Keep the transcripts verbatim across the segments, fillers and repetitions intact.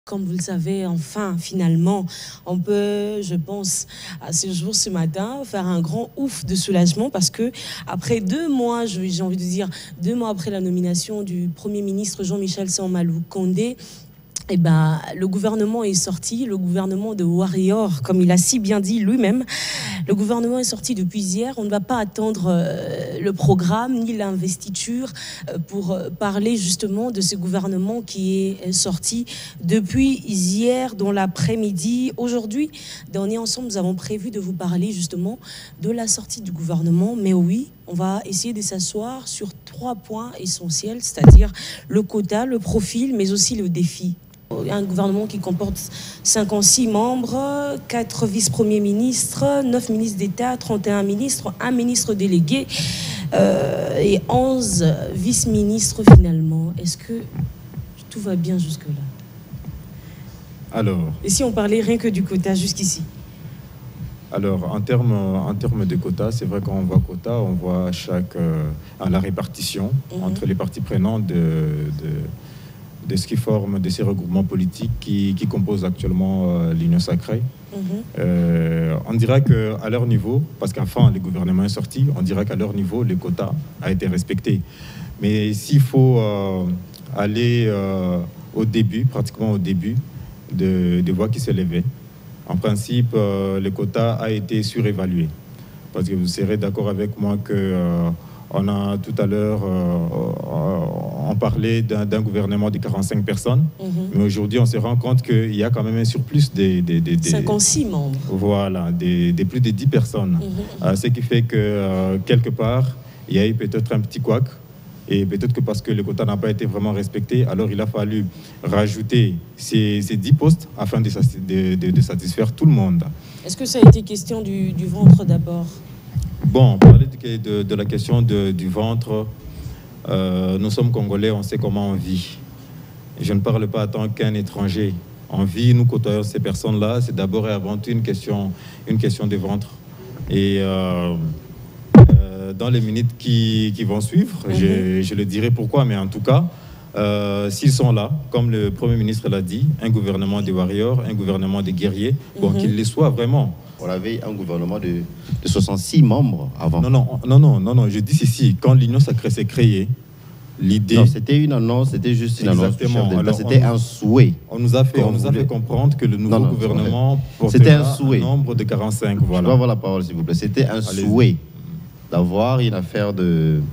Comme vous le savez, enfin, finalement, on peut, je pense, à ce jour, ce matin, faire un grand ouf de soulagement parce que après deux mois, j'ai envie de dire, deux mois après la nomination du Premier ministre Jean-Michel Samalou Condé, eh ben, le gouvernement est sorti, le gouvernement de Warrior, comme il a si bien dit lui-même. Le gouvernement est sorti depuis hier. On ne va pas attendre euh, le programme ni l'investiture euh, pour parler justement de ce gouvernement qui est sorti depuis hier dans l'après-midi. Aujourd'hui, dans On est ensemble, nous avons prévu de vous parler justement de la sortie du gouvernement. Mais oui, on va essayer de s'asseoir sur trois points essentiels, c'est-à-dire le quota, le profil, mais aussi le défi. Un gouvernement qui comporte cinquante-six membres, quatre vice-premiers ministres, neuf ministres d'État, trente et un ministres, un ministre délégué euh, et onze vice-ministres finalement. Est-ce que tout va bien jusque-là? Alors. Et si on parlait rien que du quota jusqu'ici? Alors, en termes en termes de quotas, c'est vrai qu'on voit quota, on voit chaque euh, la répartition mm-hmm. entre les parties prenantes de, de de ce qui forme de ces regroupements politiques qui, qui composent actuellement euh, l'Union sacrée. Mm-hmm. euh, on dirait qu'à leur niveau, parce qu'enfin le gouvernement est sorti, on dirait qu'à leur niveau, le quota a été respecté. Mais s'il faut euh, aller euh, au début, pratiquement au début, de, de voix qui s'élevaient, en principe, euh, le quota a été surévalué. Parce que vous serez d'accord avec moi que euh, on a tout à l'heure euh, on parlait d'un gouvernement de quarante-cinq personnes, mm-hmm. mais aujourd'hui on se rend compte qu'il y a quand même un surplus de, de, de, de cinquante-six membres. Voilà, de, de plus de dix personnes. Mm-hmm. euh, ce qui fait que euh, quelque part il y a eu peut-être un petit couac, et peut-être que parce que le quota n'a pas été vraiment respecté, alors il a fallu rajouter ces, ces dix postes afin de, de, de, de satisfaire tout le monde. Est-ce que ça a été question du, du ventre d'abord? Bon, on parlait de, de, de la question de, du ventre. Euh, nous sommes Congolais, on sait comment on vit. Je ne parle pas en tant qu'un étranger. On vit, nous côtoyons ces personnes-là. C'est d'abord et avant tout une question, une question de ventre. Et euh, euh, dans les minutes qui, qui vont suivre, mm-hmm. je, je le dirai pourquoi, mais en tout cas, euh, s'ils sont là, comme le Premier ministre l'a dit, un gouvernement de warriors, un gouvernement de guerriers, mm-hmm. bon, qu'ils le soient vraiment. On avait un gouvernement de, de soixante-six membres avant. Non, non, non, non, non, non. Je dis ceci, quand l'Union sacrée s'est créée, l'idée... Non, c'était une annonce, c'était juste une Exactement. annonce. C'était un souhait. On nous a fait, on nous a fait comprendre que le nouveau non, non, gouvernement portait un, un nombre de quarante-cinq. Voilà. Je dois avoir la parole, s'il vous plaît. C'était un Allez-y. souhait d'avoir une affaire de...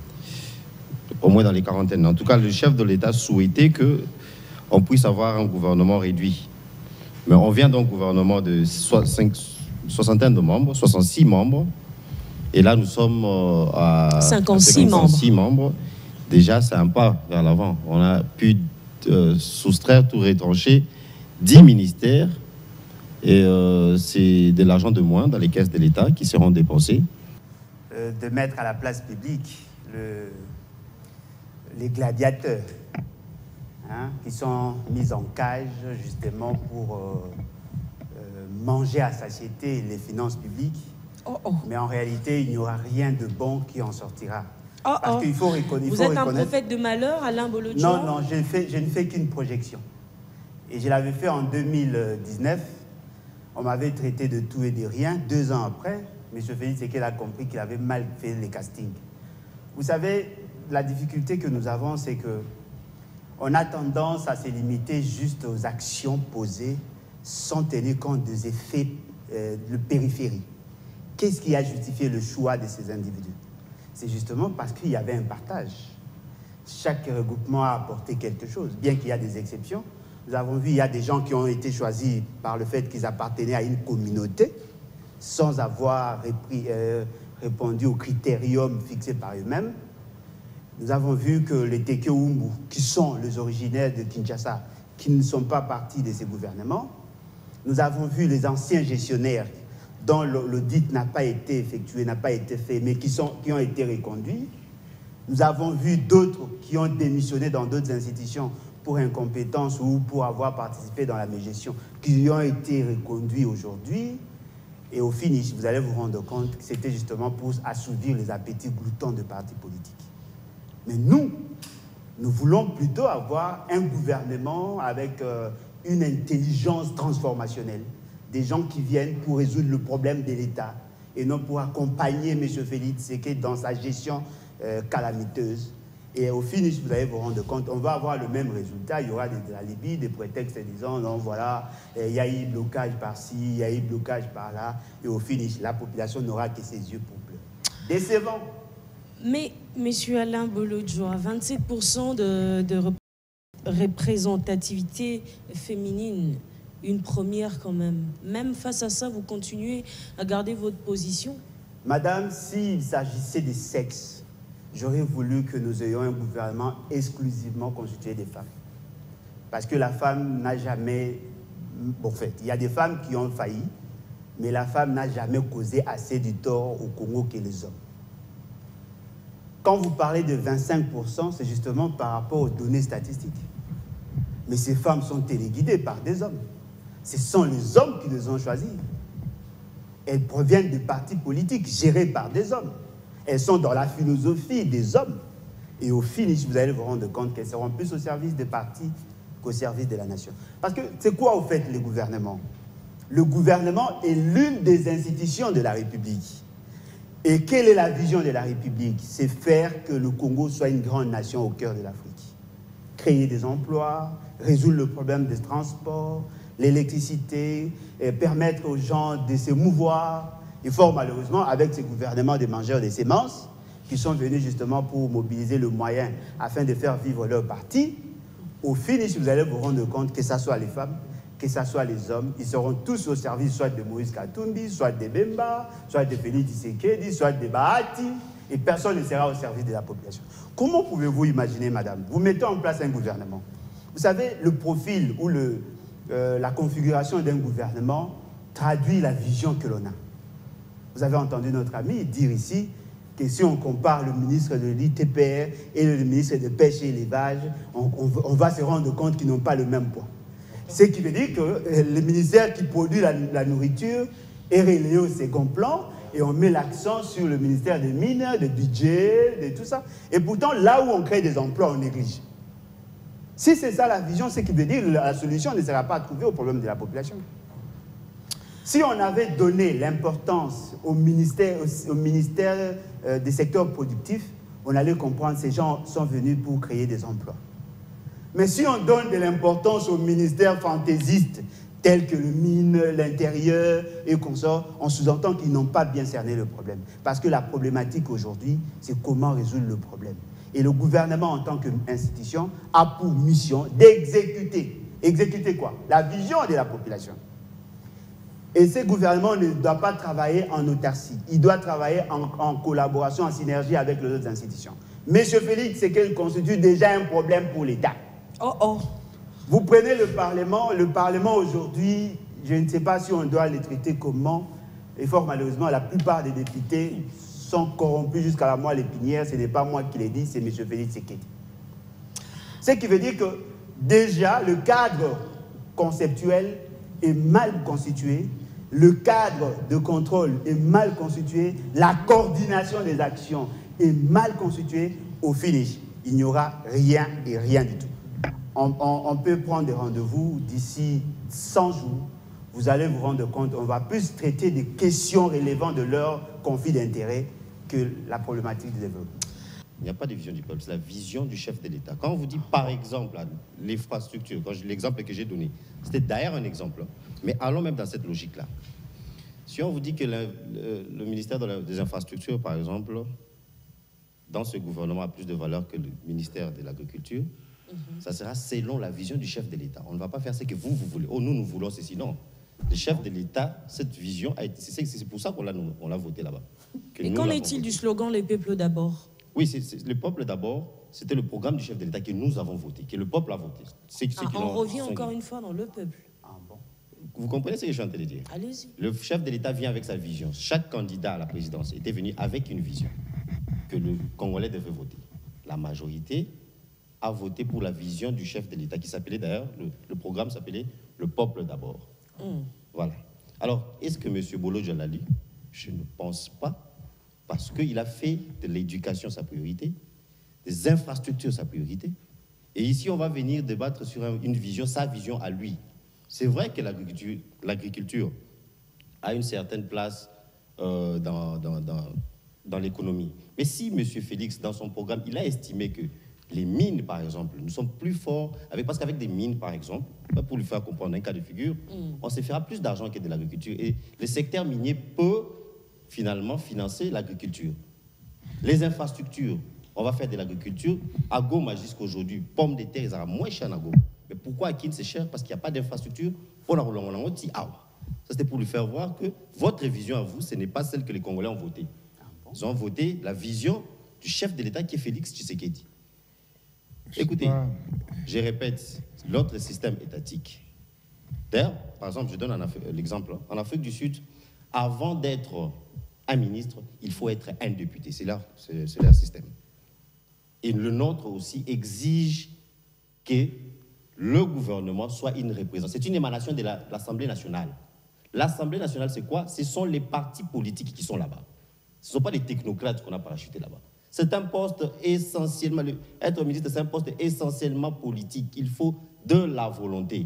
au moins dans les quarantaines. En tout cas, le chef de l'État souhaitait qu'on puisse avoir un gouvernement réduit. Mais on vient d'un gouvernement de cinq soixantaine de membres, soixante-six membres, et là nous sommes euh, à cinquante-six, cinquante-six membres. membres. Déjà, c'est un pas vers l'avant. On a pu euh, soustraire, tout retrancher, dix ministères, et euh, c'est de l'argent de moins dans les caisses de l'État qui seront dépensés. Euh, de mettre à la place publique le, les gladiateurs hein, qui sont mis en cage justement pour... Euh, manger à satiété les finances publiques, oh oh. mais en réalité, il n'y aura rien de bon qui en sortira. Oh Parce oh. qu'il faut reconnaître... Vous êtes un prophète de malheur, Alain Bolodjo? Non, non, je, fais, je ne fais qu'une projection. Et je l'avais fait en deux mille dix-neuf. On m'avait traité de tout et de rien. Deux ans après, M. Félix Tshisekedi a compris qu'il avait mal fait les castings. Vous savez, la difficulté que nous avons, c'est que on a tendance à se limiter juste aux actions posées sans tenir compte des effets euh, de périphérie. Qu'est-ce qui a justifié le choix de ces individus? C'est justement parce qu'il y avait un partage. Chaque regroupement a apporté quelque chose, bien qu'il y a des exceptions. Nous avons vu, il y a des gens qui ont été choisis par le fait qu'ils appartenaient à une communauté, sans avoir répris, euh, répondu aux critériums fixés par eux-mêmes. Nous avons vu que les Tekewumbu, qui sont les originaires de Kinshasa, qui ne sont pas partis de ces gouvernements. Nous avons vu les anciens gestionnaires dont l'audit n'a pas été effectué, n'a pas été fait, mais qui, sont, qui ont été reconduits. Nous avons vu d'autres qui ont démissionné dans d'autres institutions pour incompétence ou pour avoir participé dans la mégestion, qui ont été reconduits aujourd'hui. Et au finish, vous allez vous rendre compte que c'était justement pour assouvir les appétits gloutons de partis politiques. Mais nous, nous voulons plutôt avoir un gouvernement avec... Euh, une intelligence transformationnelle, des gens qui viennent pour résoudre le problème de l'État et non pour accompagner M. Félix Tshisekedi dans sa gestion euh, calamiteuse. Et au finish, vous allez vous rendre compte, on va avoir le même résultat. Il y aura de, de la Libye, des prétextes disant, non, voilà, il y a eu blocage par-ci, il y a eu blocage par-là. Et au finish, la population n'aura que ses yeux pour pleurer. Décevant. Mais, M. Alain Bolodjoa, vingt-sept pour cent de, de représentativité féminine, une première quand même. Même face à ça, vous continuez à garder votre position? Madame, s'il s'agissait des sexes, j'aurais voulu que nous ayons un gouvernement exclusivement constitué des femmes. Parce que la femme n'a jamais... Bon, en fait, il y a des femmes qui ont failli, mais la femme n'a jamais causé assez du tort au Congo que les hommes. Quand vous parlez de vingt-cinq pour cent, c'est justement par rapport aux données statistiques. Mais ces femmes sont téléguidées par des hommes. Ce sont les hommes qui les ont choisies. Elles proviennent de partis politiques gérés par des hommes. Elles sont dans la philosophie des hommes. Et au finish, vous allez vous rendre compte qu'elles seront plus au service des partis qu'au service de la nation. Parce que c'est quoi, au fait, le gouvernement? Le gouvernement est l'une des institutions de la République. Et quelle est la vision de la République? C'est faire que le Congo soit une grande nation au cœur de l'Afrique. Créer des emplois, résoudre le problème des transports, l'électricité, permettre aux gens de se mouvoir. Et fort malheureusement, avec ces gouvernements des mangeurs de semences, qui sont venus justement pour mobiliser le moyen afin de faire vivre leur parti, au finish, vous allez vous rendre compte que ce soit les femmes, que ce soit les hommes, ils seront tous au service soit de Moïse Katumbi, soit de Bemba, soit de Félix Tshisekedi, soit de Bahati, et personne ne sera au service de la population. Comment pouvez-vous imaginer, madame? Vous mettez en place un gouvernement. Vous savez, le profil ou le, euh, la configuration d'un gouvernement traduit la vision que l'on a. Vous avez entendu notre ami dire ici que si on compare le ministre de l'I T P R et le ministre de Pêche et Élevage, on, on, on va se rendre compte qu'ils n'ont pas le même poids. Ce qui veut dire que le ministère qui produit la, la nourriture est relayé au second plan et on met l'accent sur le ministère des Mines, des budgets, de tout ça. Et pourtant, là où on crée des emplois, on néglige. Si c'est ça la vision, ce qui veut dire que la solution ne sera pas trouvée au problème de la population. Si on avait donné l'importance au ministère, au, au ministère euh, des secteurs productifs, on allait comprendre que ces gens sont venus pour créer des emplois. Mais si on donne de l'importance aux ministères fantaisistes, tels que le mine, l'intérieur et consorts, on sous-entend qu'ils n'ont pas bien cerné le problème. Parce que la problématique aujourd'hui, c'est comment résoudre le problème. Et le gouvernement, en tant qu'institution, a pour mission d'exécuter. Exécuter quoi? La vision de la population. Et ce gouvernement ne doit pas travailler en autarcie. Il doit travailler en, en collaboration, en synergie avec les autres institutions. Monsieur Félix, c'est qu'il constitue déjà un problème pour l'État. Oh oh. Vous prenez le Parlement. Le Parlement aujourd'hui, je ne sais pas si on doit le traiter comment. Et fort malheureusement, la plupart des députés sont corrompus jusqu'à la moelle épinière. Ce n'est pas moi qui l'ai dit, c'est M. Félix Tshisekedi. Ce qui veut dire que déjà, le cadre conceptuel est mal constitué. Le cadre de contrôle est mal constitué. La coordination des actions est mal constituée. Au finish, il n'y aura rien et rien du tout. On, on, on peut prendre des rendez-vous d'ici cent jours. Vous allez vous rendre compte, on va plus traiter des questions relevant de leur conflit d'intérêts que la problématique du développement. Il n'y a pas de vision du peuple, c'est la vision du chef de l'État. Quand on vous dit, par exemple, l'infrastructure, l'exemple que j'ai donné, c'était d'ailleurs un exemple, mais allons même dans cette logique-là. Si on vous dit que le, le, le ministère de la, des infrastructures, par exemple, dans ce gouvernement a plus de valeur que le ministère de l'Agriculture, mm-hmm. ça sera selon la vision du chef de l'État. On ne va pas faire ce que vous, vous voulez. Oh, nous, nous voulons ceci. Non. Le chef de l'État, cette vision, c'est pour ça qu'on l'a voté là-bas. Et qu'en est-il du slogan « Les peuples d'abord » ? Oui, c'est, c'est, le peuple d'abord, c'était le programme du chef de l'État que nous avons voté, que le peuple a voté. C'est, ah, on revient encore une fois dans le peuple. Ah, bon. Vous comprenez ce que je suis en train de dire? Allez-y. Le chef de l'État vient avec sa vision. Chaque candidat à la présidence était venu avec une vision que le Congolais devait voter. La majorité a voté pour la vision du chef de l'État, qui s'appelait d'ailleurs, le, le programme s'appelait « Le peuple d'abord mm. ». Voilà. Alors, est-ce que M. Bolodjoa l'a lu? Je ne pense pas. Parce qu'il a fait de l'éducation sa priorité, des infrastructures sa priorité. Et ici, on va venir débattre sur une vision, sa vision à lui. C'est vrai que l'agriculture, l'agriculture a une certaine place euh, dans, dans, dans, dans l'économie. Mais si M. Félix, dans son programme, il a estimé que les mines, par exemple, nous sommes plus forts, avec, parce qu'avec des mines, par exemple, pour lui faire comprendre un cas de figure, mm. on se fera plus d'argent que de l'agriculture. Et le secteur minier peut finalement financer l'agriculture. Les infrastructures, on va faire de l'agriculture. À Goma, jusqu'aujourd'hui, pommes de terre, ils sont moins chers à Goma. Mais pourquoi à Kin, c'est cher? Parce qu'il n'y a pas d'infrastructure. On a roulé, ça, c'était pour lui faire voir que votre vision à vous, ce n'est pas celle que les Congolais ont votée. Ils ont voté la vision du chef de l'État qui est Félix Tshisekedi. Écoutez, je répète, l'autre système étatique. D'ailleurs, par exemple, je donne l'exemple. En Afrique du Sud, avant d'être un ministre, il faut être un député. C'est là, c'est leur système. Et le nôtre aussi exige que le gouvernement soit une représentation. C'est une émanation de l'Assemblée nationale. L'Assemblée nationale, c'est quoi? Ce sont les partis politiques qui sont là-bas. Ce ne sont pas les technocrates qu'on a parachutés là-bas. C'est un poste essentiellement, être ministre, c'est un poste essentiellement politique. Il faut de la volonté.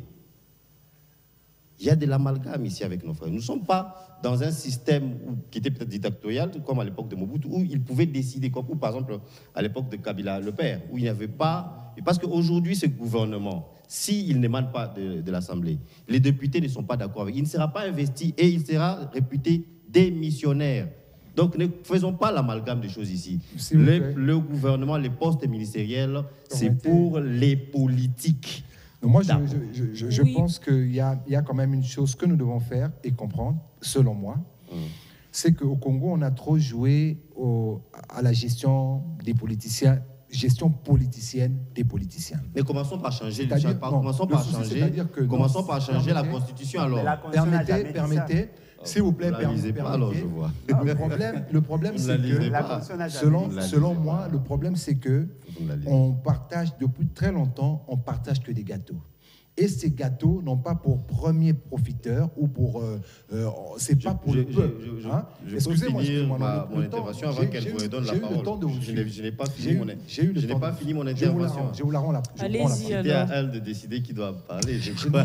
Il y a de l'amalgame ici avec nos frères. Nous ne sommes pas dans un système où, qui était peut-être dictatorial, comme à l'époque de Mobutu, où ils pouvaient décider, comme ou par exemple à l'époque de Kabila le père, où il n'y avait pas... Parce qu'aujourd'hui, ce gouvernement, s'il n'émane pas de, de l'Assemblée, les députés ne sont pas d'accord avec, il ne sera pas investi et il sera réputé démissionnaire. Donc, ne faisons pas l'amalgame des choses ici. Le, le gouvernement, les postes ministériels, c'est pour les politiques. Donc moi, je, je, je, je oui. pense qu'il y a, il y a quand même une chose que nous devons faire et comprendre, selon moi, mmh. c'est qu'au Congo, on a trop joué au, à la gestion des politiciens, gestion politicienne des politiciens. Mais commençons par changer, par, non, commençons par changer, que, commençons non, par changer la Constitution alors. Permettez, permettez. S'il vous plaît, permettez. Pas, alors je vois. Le problème, le problème c'est que, selon, selon moi, le problème c'est que on partage depuis très longtemps, on partage que des gâteaux. Et ces gâteaux n'ont pas pour premier profiteur ou pour, euh, euh, c'est pas pour je, le peuple. Je, je, hein? je, je peux finir ma, mon intervention avant qu'elle vous donne la parole. De vous je n'ai pas fini mon, je n'ai pas fini mon intervention. Je vous la rends la. Allez-y. C'était à elle de décider qui doit parler.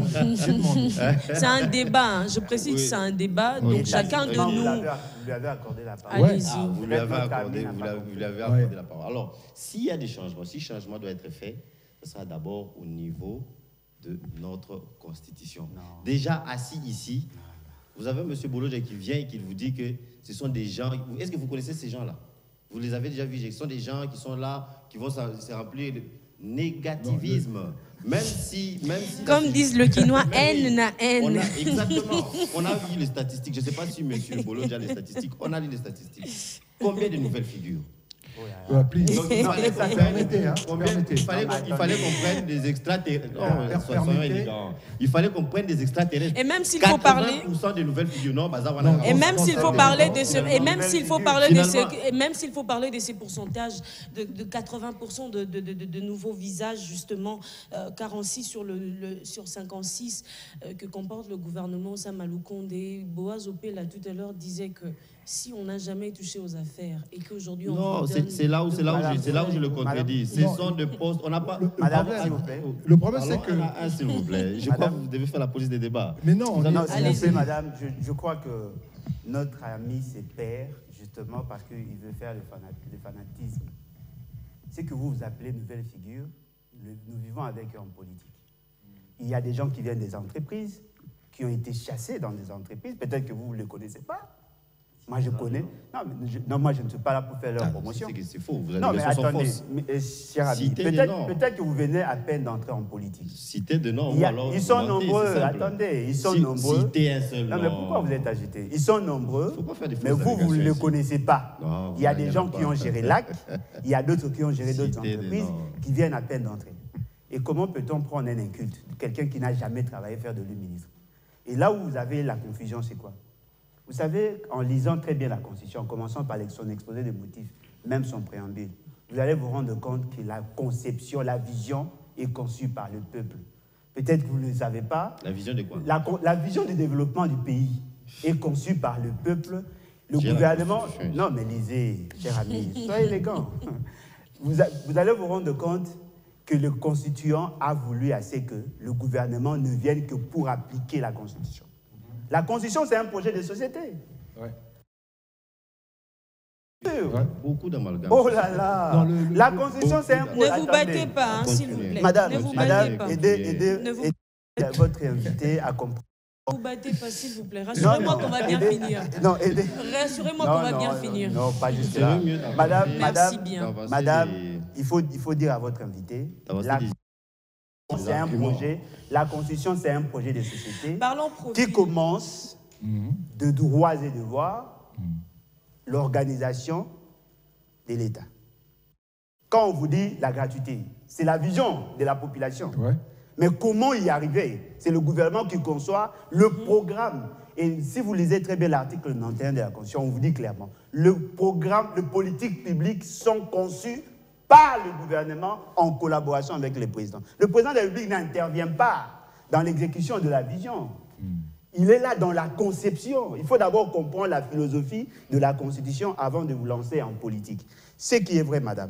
C'est un débat. Hein. Je précise que c'est un débat. Donc chacun de nous. Vous lui avez accordé la parole. Allez-y. Vous lui avez accordé la parole. Alors, s'il y a des changements, si changement doit être fait, ce sera d'abord au niveau de notre Constitution. Non. Déjà assis ici, vous avez M. Boloja qui vient et qui vous dit que ce sont des gens... Est-ce que vous connaissez ces gens-là? Vous les avez déjà vus? Ce sont des gens qui sont là, qui vont se remplir de négativisme. Non, je... Même si... Même si Comme la... disent le Quinois, haine n'a haine. On a, exactement. On a vu les statistiques. Je ne sais pas si M. Boloja a les statistiques. On a lu les statistiques. Combien de nouvelles figures? Ouais, Donc, il fallait qu'on prenne, il fallait, il fallait qu'on prenne des extraterrestres. Non, il fallait qu'on prenne des extraterrestres. Et même s'il faut parler des nouvelles figures, non, bah, ça, non. Et même s'il faut parler de ce, et même s'il faut parler de ces, et même s'il faut parler de ces pourcentages de, de quatre-vingts pour cent de, de, de, de nouveaux visages justement, euh, quarante-six sur le, le sur cinquante-six euh, que comporte le gouvernement Samalou Condé. Boaz Opé là tout à l'heure disait que si on n'a jamais touché aux affaires et qu'aujourd'hui on non, c'est là où c'est là où je, c'est là où je le contredis. Ce sont des postes. On n'a pas. Le, le problème, s'il vous plaît. Le problème, c'est que. Un, s'il vous plaît. Je crois que vous devez faire la police des débats. Mais non, non, allez-y, madame. Je, je crois que notre ami se perd justement parce qu'il veut faire le, fanat, le fanatisme. C'est que vous vous appelez nouvelle figure. Le, nous vivons avec eux en politique. Il y a des gens qui viennent des entreprises, qui ont été chassés dans des entreprises. Peut-être que vous ne les connaissez pas. Moi, je connais. Non, mais je, non, moi, je ne suis pas là pour faire leur ah, promotion. C'est faux. Vous avez non, mais attendez, fausses. Mais, cher ami, peut-être peut que vous venez à peine d'entrer en politique. Citez de noms. Il y a, alors, ils sont mentez, nombreux. Attendez, ils sont si, nombreux. Citez un seul nom. Non, mais pourquoi vous êtes agité? Ils sont nombreux. Faut pas faire des mais vous, vous ne les connaissez pas. Non, il y a des gens qui ont géré l'A C. Il y a d'autres qui ont géré d'autres entreprises qui viennent à peine d'entrer. Et comment peut-on prendre un inculte, quelqu'un qui n'a jamais travaillé, faire de lui ministre? Et là où vous avez la confusion, c'est quoi? Vous savez, en lisant très bien la Constitution, en commençant par son exposé des motifs, même son préambule, vous allez vous rendre compte que la conception, la vision est conçue par le peuple. Peut-être que vous ne le savez pas. La vision de quoi? La, la vision du développement du pays est conçue par le peuple. Le gouvernement... Non, mais lisez, cher ami, soyez élégant. Vous, vous allez vous rendre compte que le constituant a voulu assez que le gouvernement ne vienne que pour appliquer la Constitution. La Constitution, c'est un projet de société. Ouais. Ouais. Beaucoup d'amalgames. Oh là là. Non, le, le, la Constitution, c'est un projet... Ne vous battez pas, hein, s'il vous plaît. Madame, ne vous madame battez pas. aidez, aidez, ne vous... aidez votre invité à comprendre. Ne vous battez pas, s'il vous plaît. Rassurez-moi qu'on va bien aidez, finir. Non, aidez. Rassurez-moi qu'on va bien non, finir. Non, pas juste là. Madame, Merci madame, bien. madame, il faut, il faut dire à votre invité... La... C'est un projet, la Constitution, c'est un projet de société qui commence mmh. de droits et devoirs, mmh. l'organisation de l'État. Quand on vous dit la gratuité, c'est la vision de la population. Ouais. Mais comment y arriver? C'est le gouvernement qui conçoit le mmh. programme. Et si vous lisez très bien l'article quatre-vingt-onze de la Constitution, on vous dit clairement, le programme, les politiques publiques sont conçues par le gouvernement en collaboration avec le président. Le président de la République n'intervient pas dans l'exécution de la vision. Mm. Il est là dans la conception. Il faut d'abord comprendre la philosophie de la Constitution avant de vous lancer en politique. Ce qui est vrai, madame.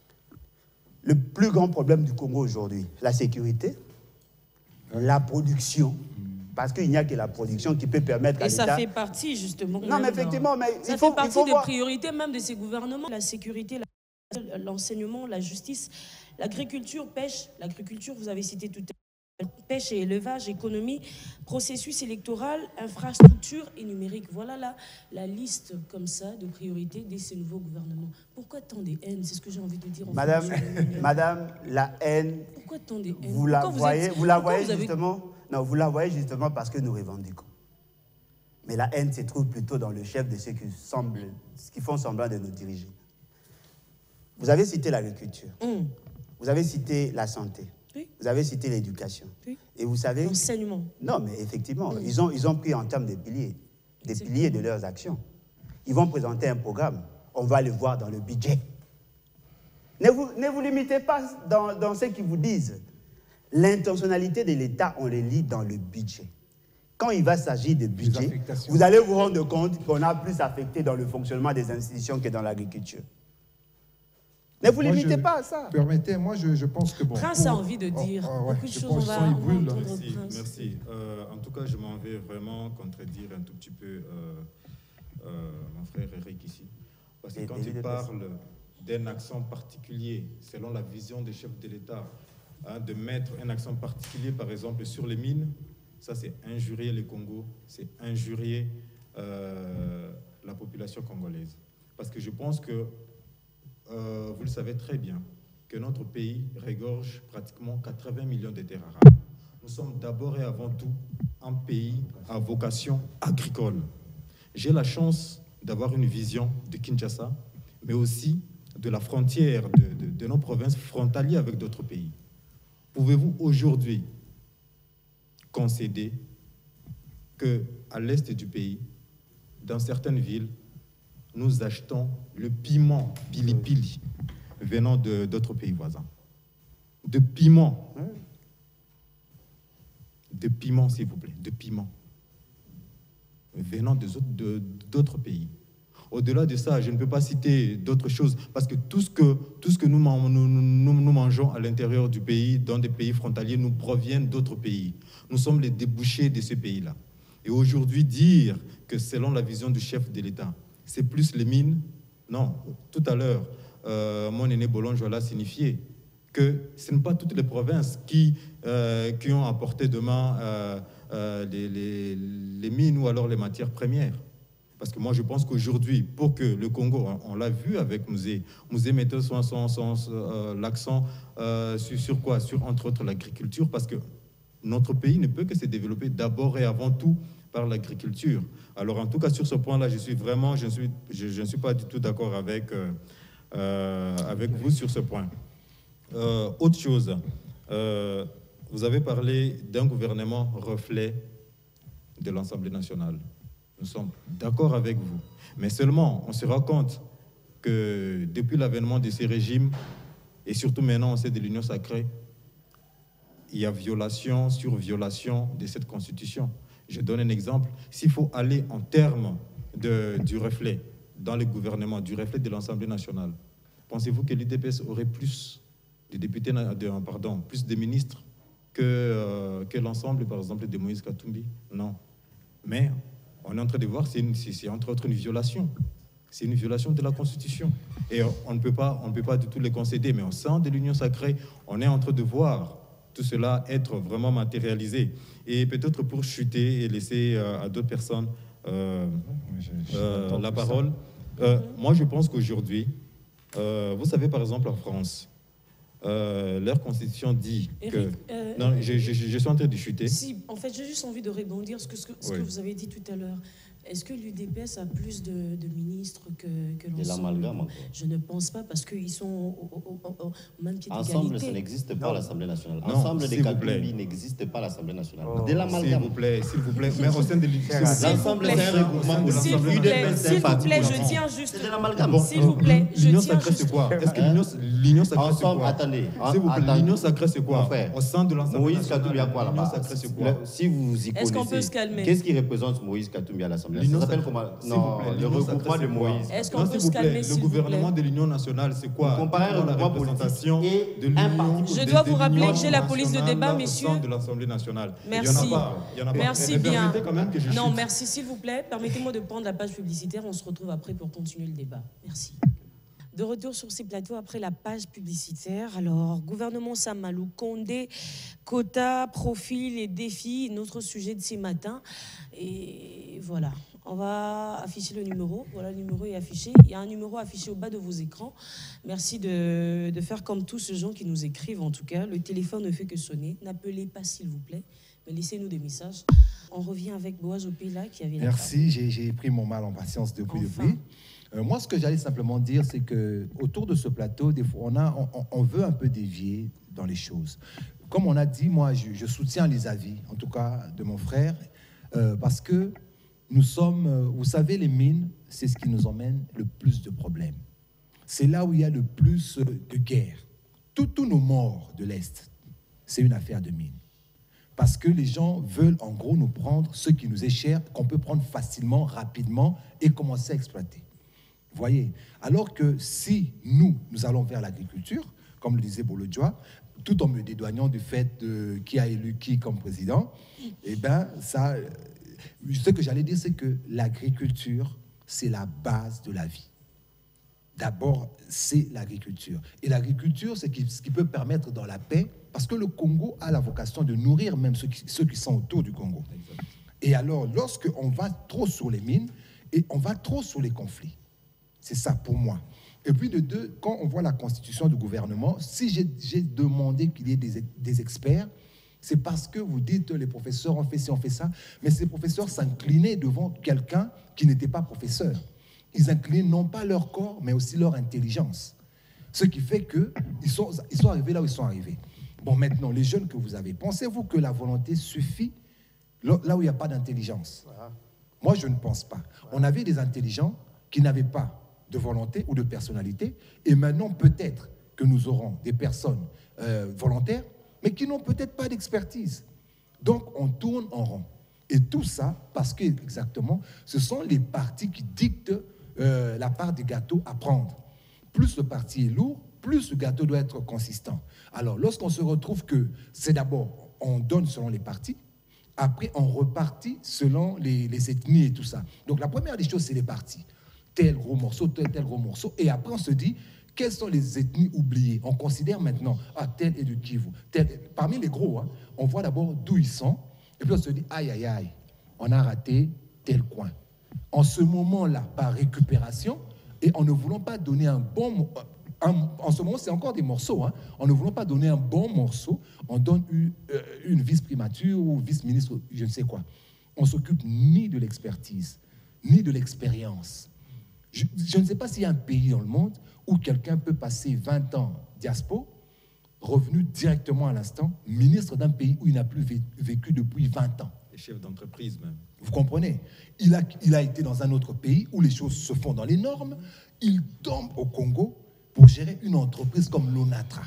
Le plus grand problème du Congo aujourd'hui, la sécurité, mm. la production, mm. parce qu'il n'y a que la production qui peut permettre à l'État... Et ça fait partie, justement... Non, mais effectivement, mais ça il faut, fait partie il faut des voir... priorités même de ces gouvernements. La sécurité, la... l'enseignement, la justice, l'agriculture, pêche, l'agriculture, vous avez cité tout à l'heure, pêche et élevage, économie, processus électoral, infrastructure et numérique. Voilà là la liste comme ça de priorités de ces nouveaux gouvernements. Pourquoi tant de haine? C'est ce que j'ai envie de dire. En Madame, Madame, la haine, pourquoi tant de haine? Vous la pourquoi voyez, vous, êtes, vous la voyez vous avez... justement, non, vous la voyez justement parce que nous revendiquons. Mais la haine se trouve plutôt dans le chef de ceux qui, semblent, qui font semblant de nous diriger. Vous avez cité l'agriculture, mm. vous avez cité la santé, oui. vous avez cité l'éducation. Oui. Et vous savez... L'enseignement. Non, mais effectivement, mm. ils, ont, ils ont pris en termes de piliers, des piliers de leurs actions. Ils vont présenter un programme, on va le voir dans le budget. Ne vous, ne vous limitez pas dans, dans ce qu'ils vous disent. L'intentionnalité de l'État, on le lit dans le budget. Quand il va s'agir de budget, vous allez vous rendre compte qu'on a plus affecté dans le fonctionnement des institutions que dans l'agriculture. Ne vous limitez je, pas à ça. Permettez, moi je, je pense que bon... Prince a envie de dire oh, oh, ouais, beaucoup de choses, on va, on va entendre Merci, Prince. merci. Euh, en tout cas, je m'en vais vraiment contredire un tout petit peu euh, euh, mon frère Eric ici. Parce que et, quand et il parle d'un accent particulier, selon la vision des chefs de l'État, hein, de mettre un accent particulier, par exemple, sur les mines, ça c'est injurier le Congo, c'est injurier euh, la population congolaise. Parce que je pense que Euh, vous le savez très bien, que notre pays regorge pratiquement quatre-vingts millions de terres arables. Nous sommes d'abord et avant tout un pays à vocation agricole. J'ai la chance d'avoir une vision de Kinshasa, mais aussi de la frontière de, de, de nos provinces frontalières avec d'autres pays. Pouvez-vous aujourd'hui concéder qu'à l'est du pays, dans certaines villes, nous achetons le piment pili-pili venant d'autres pays voisins. De piment. De piment, s'il vous plaît. De piment. Venant d'autres pays. Au-delà de ça, je ne peux pas citer d'autres choses parce que tout ce que, tout ce que nous, nous, nous, nous mangeons à l'intérieur du pays, dans des pays frontaliers, nous provient d'autres pays. Nous sommes les débouchés de ces pays-là. Et aujourd'hui, dire que selon la vision du chef de l'État, c'est plus les mines. Non, tout à l'heure, euh, mon aîné Bolonjo l'a signifié que ce n'est pas toutes les provinces qui, euh, qui ont apporté demain euh, euh, les, les, les mines ou alors les matières premières. Parce que moi, je pense qu'aujourd'hui, pour que le Congo, on, on l'a vu avec Mouzé, Mouzé mettait son, son, son, euh, l'accent euh, sur, sur quoi? Sur, entre autres, l'agriculture, parce que notre pays ne peut que se développer d'abord et avant tout par l'agriculture. Alors, en tout cas, sur ce point-là, je suis vraiment, je ne suis, je, je ne suis pas du tout d'accord avec, euh, euh, avec vous sur ce point. Euh, autre chose, euh, vous avez parlé d'un gouvernement reflet de l'Assemblée nationale. Nous sommes d'accord avec vous. Mais seulement, on se rend compte que depuis l'avènement de ces régimes, et surtout maintenant, on sait de l'Union sacrée, il y a violation sur violation de cette Constitution. Je donne un exemple. S'il faut aller en termes de, du reflet dans le gouvernement, du reflet de l'Assemblée nationale, pensez-vous que l'U D P S aurait plus de députés, de, pardon, plus de ministres que, euh, que l'ensemble, par exemple, de Moïse Katumbi. Non. Mais on est en train de voir, c'est, c'est entre autres une violation. C'est une violation de la Constitution. Et on ne peut pas, on ne peut pas du tout les concéder. Mais au sein de l'Union sacrée, on est en train de voir tout cela être vraiment matérialisé. Et peut-être pour chuter et laisser euh, à d'autres personnes euh, euh, la parole, euh, moi je pense qu'aujourd'hui, euh, vous savez par exemple en France, euh, leur constitution dit Eric, que... Euh, non, je, je, je suis en train de chuter. Si, en fait, j'ai juste envie de rebondir sur ce, que, ce oui. que vous avez dit tout à l'heure. Est-ce que l'U D P S a plus de, de ministres que, que l'ensemble? De l'amalgame encore. Je ne pense pas, parce qu'ils sont au, au, au, au même pied d'égalité. Ensemble, ça n'existe pas à l'Assemblée nationale. Non, ensemble des Katumbi n'existe pas à l'Assemblée nationale. Oh. De l'amalgame. S'il vous plaît, s'il vous plaît. Mais au sein de l'ensemble, c'est un regroupement. S'il vous plaît, s'il vous plaît, je tiens juste... C'est de l'amalgame. S'il vous plaît, je L'Union tiens sacrée, c'est quoi? Est-ce que l'Union sacrée, c'est quoi? Attendez. S'il vous plaît, l'Union sacrée, c'est quoi? Au sein de l'Assemblée nationale. Moïse Katumbi, à quoi là-bas? L'Union sacrée, c'est quoi? Si vous y connaissez... Est-ce qu'on peut se calmer? Qu'est-ce qui représente Moïse Katumbi à l'Assemblée nationale? Ça s'appelle comment? Non, le regroupement de Moïse. Est-ce qu'on peut se calmer, le gouvernement de l'Union nationale, c'est quoi? Comparer un regroupement représentation de l'Union. Je dois vous rappeler que j'ai la police de débat, messieurs. De l'Assemblée nationale. Merci. Il y en a pas. Il y en a pas. Merci bien. Quand même que je non, merci, s'il vous plaît. Permettez-moi de prendre la page publicitaire. On se retrouve après pour continuer le débat. Merci. De retour sur ces plateaux après la page publicitaire. Alors, gouvernement Samalou, Condé, quota, profil et défis, notre sujet de ce matin. Et voilà, on va afficher le numéro. Voilà, le numéro est affiché. Il y a un numéro affiché au bas de vos écrans. Merci de, de faire comme tous ces gens qui nous écrivent, en tout cas. Le téléphone ne fait que sonner. N'appelez pas, s'il vous plaît, mais laissez-nous des messages. On revient avec Boaz Opela qui avait... Merci, j'ai pris mon mal en patience depuis enfin. depuis. Euh, moi, ce que j'allais simplement dire, c'est que autour de ce plateau, des fois, on, a, on, on veut un peu dévier dans les choses. Comme on a dit, moi, je, je soutiens les avis, en tout cas de mon frère, euh, parce que nous sommes, euh, vous savez, les mines, c'est ce qui nous emmène le plus de problèmes. C'est là où il y a le plus de guerres. Tous nos morts de l'Est, c'est une affaire de mines. Parce que les gens veulent, en gros, nous prendre ce qui nous est cher, qu'on peut prendre facilement, rapidement, et commencer à exploiter. Vous voyez? Alors que si nous, nous allons vers l'agriculture, comme le disait Bolodjoa, tout en me dédouanant du fait de qui a élu qui comme président, eh bien, ça, ce que j'allais dire, c'est que l'agriculture, c'est la base de la vie. D'abord, c'est l'agriculture. Et l'agriculture, c'est ce qui peut permettre dans la paix, parce que le Congo a la vocation de nourrir même ceux qui, ceux qui sont autour du Congo. Et alors, lorsqu'on va trop sur les mines, et on va trop sur les conflits, c'est ça pour moi. Et puis de deux, quand on voit la constitution du gouvernement, si j'ai demandé qu'il y ait des, des experts, c'est parce que vous dites les professeurs ont fait ci, ont fait ça, mais ces professeurs s'inclinaient devant quelqu'un qui n'était pas professeur. Ils inclinent non pas leur corps, mais aussi leur intelligence. Ce qui fait qu'ils sont, ils sont arrivés là où ils sont arrivés. Bon, maintenant, les jeunes que vous avez, pensez-vous que la volonté suffit là où il n'y a pas d'intelligence? Moi, je ne pense pas. On avait des intelligents qui n'avaient pas de volonté ou de personnalité, et maintenant, peut-être que nous aurons des personnes euh, volontaires, mais qui n'ont peut-être pas d'expertise. Donc, on tourne en rond. Et tout ça, parce que, exactement, ce sont les partis qui dictent euh, la part du gâteau à prendre. Plus le parti est lourd, plus le gâteau doit être consistant. Alors, lorsqu'on se retrouve que c'est d'abord, on donne selon les partis, après, on repartit selon les, les ethnies et tout ça. Donc, la première des choses, c'est les partis. Tel gros morceau, tel, tel gros morceau. Et après, on se dit, quelles sont les ethnies oubliées? On considère maintenant, ah, tel est de Kivu. Tel, parmi les gros, hein, on voit d'abord d'où ils sont. Et puis, on se dit, aïe, aïe, aïe, on a raté tel coin. En ce moment-là, par récupération, et en ne voulant pas donner un bon... Un, en ce moment, c'est encore des morceaux. Hein, en ne voulant pas donner un bon morceau, on donne une, euh, une vice-primature ou vice-ministre, je ne sais quoi. On ne s'occupe ni de l'expertise, ni de l'expérience. Je, je ne sais pas s'il y a un pays dans le monde où quelqu'un peut passer vingt ans diaspora, revenu directement à l'instant, ministre d'un pays où il n'a plus vécu depuis vingt ans. Et chef d'entreprise même. Vous comprenez? il a, il a été dans un autre pays où les choses se font dans les normes. Il tombe au Congo pour gérer une entreprise comme l'Onatra.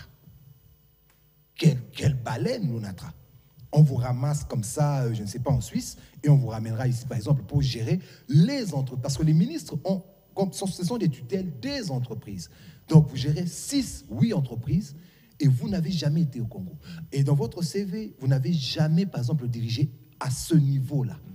Quelle, quelle baleine, l'Onatra! On vous ramasse comme ça, je ne sais pas, en Suisse, et on vous ramènera ici, par exemple, pour gérer les entreprises. Parce que les ministres, ont, ce sont des tutelles des entreprises. Donc, vous gérez six, huit entreprises, et vous n'avez jamais été au Congo. Et dans votre C V, vous n'avez jamais, par exemple, dirigé à ce niveau-là.